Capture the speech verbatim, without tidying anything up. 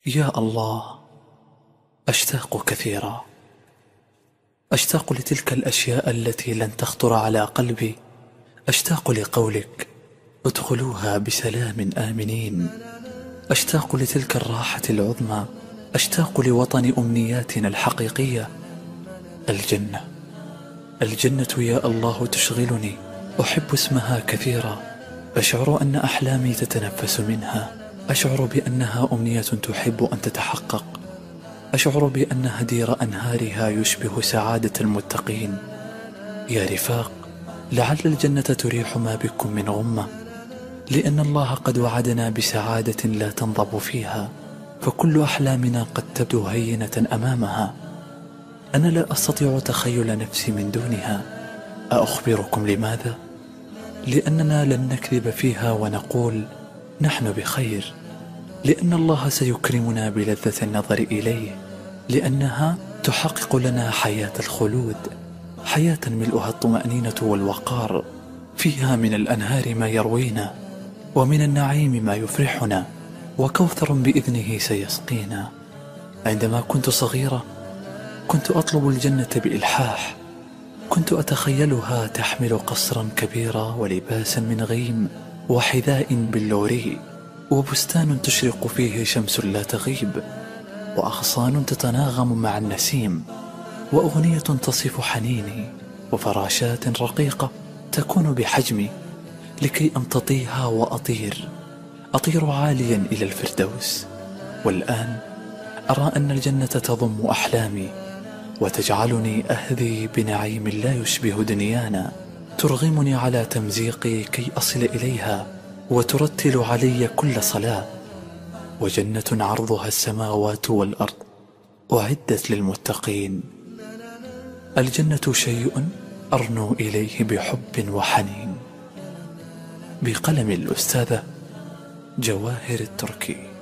يا الله، أشتاق كثيرا، أشتاق لتلك الأشياء التي لن تخطر على قلبي. أشتاق لقولك ادخلوها بسلام آمنين. أشتاق لتلك الراحة العظمى. أشتاق لوطن أمنياتنا الحقيقية، الجنة. الجنة يا الله تشغلني، أحب اسمها كثيرا. أشعر أن أحلامي تتنفس منها. أشعر بأنها أمنية تحب أن تتحقق. أشعر بأن هدير أنهارها يشبه سعادة المتقين. يا رفاق، لعل الجنة تريح ما بكم من غمة، لأن الله قد وعدنا بسعادة لا تنضب فيها، فكل أحلامنا قد تبدو هينة أمامها. أنا لا أستطيع تخيل نفسي من دونها. أخبركم لماذا؟ لأننا لن نكذب فيها ونقول نحن بخير، لأن الله سيكرمنا بلذة النظر إليه، لأنها تحقق لنا حياة الخلود، حياة ملؤها الطمأنينة والوقار، فيها من الأنهار ما يروينا، ومن النعيم ما يفرحنا، وكوثر بإذنه سيسقينا. عندما كنت صغيرة كنت أطلب الجنة بإلحاح. كنت أتخيلها تحمل قصرا كبيرا ولباسا من غيم وحذاء باللوري، وبستان تشرق فيه شمس لا تغيب، وأغصان تتناغم مع النسيم، وأغنية تصف حنيني، وفراشات رقيقة تكون بحجمي، لكي أمتطيها وأطير أطير عاليا إلى الفردوس. والآن أرى أن الجنة تضم أحلامي، وتجعلني أهذي بنعيم لا يشبه دنيانا، ترغمني على تمزيقي كي أصل إليها، وترتل علي كل صلاة. وجنة عرضها السماوات والأرض أعدت للمتقين. الجنة شيء أرنو إليه بحب وحنين. بقلم الأستاذة جواهر التركي.